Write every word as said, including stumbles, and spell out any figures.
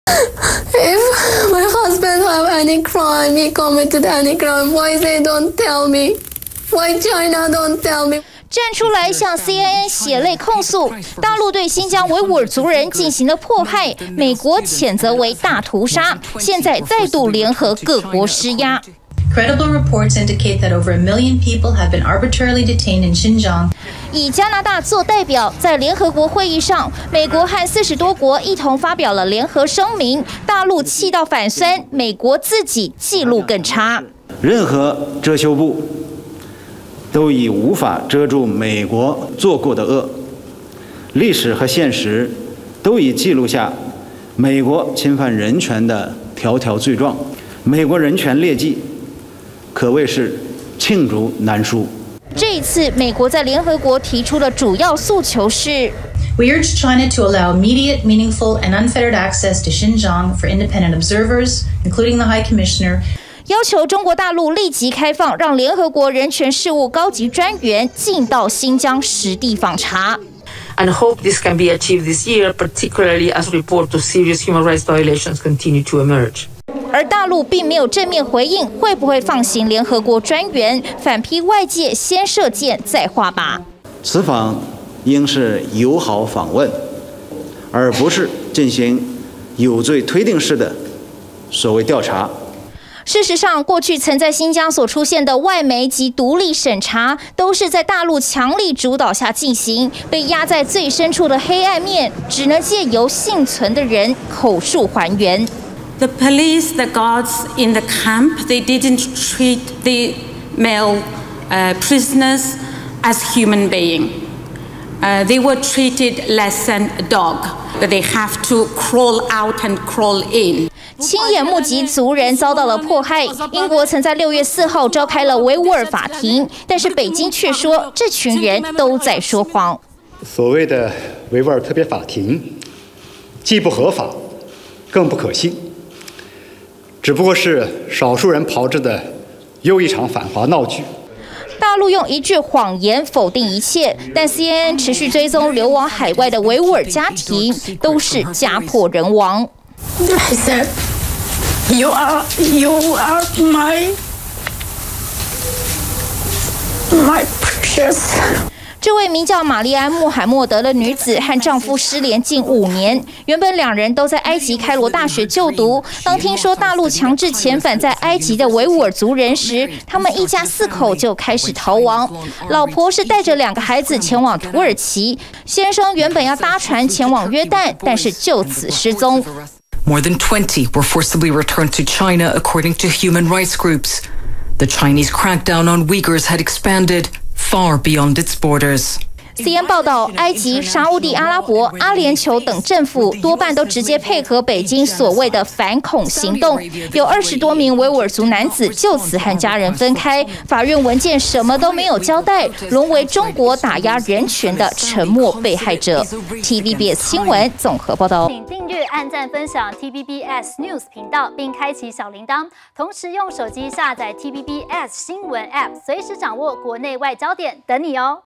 If my husband have any crime, he committed any crime, why they don't tell me? Why China don't tell me? 站出来向 C N N 血泪控诉，大陆对新疆维吾尔族人进行的迫害，美国谴责为大屠杀，现在再度联合各国施压。 Credible reports indicate that over a million people have been arbitrarily detained in Xinjiang. 以加拿大做代表，在联合国会议上，美国和四十多国一同发表了联合声明。大陆气到反酸，美国自己记录更差。 任何遮羞布都已无法遮住美国做过的恶，历史和现实都已记录下美国侵犯人权的条条罪状，美国人权劣迹可谓是罄竹难书。 这一次，美国在联合国提出的主要诉求是 We urge China to allow immediate, meaningful, and unfettered access to Xinjiang for independent observers, including the High Commissioner. 要求中国大陆立即开放，让联合国人权事务高级专员进到新疆实地访查。 And hope this can be achieved this year, particularly as reports of serious human rights violations continue to emerge. 而大陆并没有正面回应，会不会放行联合国专员，反批外界先射箭再画靶。 此访应是友好访问，而不是进行有罪推定式的所谓调查。 事实上，过去曾在新疆所出现的外媒及独立审查，都是在大陆强力主导下进行，被压在最深处的黑暗面，只能借由幸存的人口述还原。 The police, the guards in the camp, they didn't treat the male uh, prisoners as human beings. Uh, they were treated less than a dog. They have to crawl out and crawl in. 亲眼目击族人遭到了迫害。英国曾在六月四号召开了维吾尔法庭，但是北京却说这群人都在说谎。 所谓的维吾尔特别法庭，既不合法，更不可信，只不过是少数人炮制的又一场反华闹剧。 大陆用一句谎言否定一切，但 C N N 持续追踪流亡海外的维吾尔家庭，都是家破人亡。 I said, "You are, you are my, my precious." 这位名叫玛丽安·穆罕默德的女子和丈夫失联近五年，原本两人都在埃及开罗大学就读。当听说大陆强制遣返在埃及的维吾尔族人时，他们一家四口就开始逃亡。老婆是带着两个孩子前往土耳其，先生原本要搭船前往约旦，但是就此失踪。 More than twenty were forcibly returned to China, according to human rights groups. The Chinese crackdown on Uyghurs had expanded far beyond its borders. C N N 报道，埃及、沙烏地阿拉伯、阿联酋等政府多半都直接配合北京所谓的反恐行动。有二十多名维吾尔族男子就此和家人分开。法院文件什么都没有交代，沦为中国打压人权的沉默被害者。T V B S 新闻综合报道。 请订阅、按赞、分享 T V B S News 频道，并开启小铃铛。同时用手机下载 T V B S 新闻 App， 随时掌握国内外焦点，等你哦。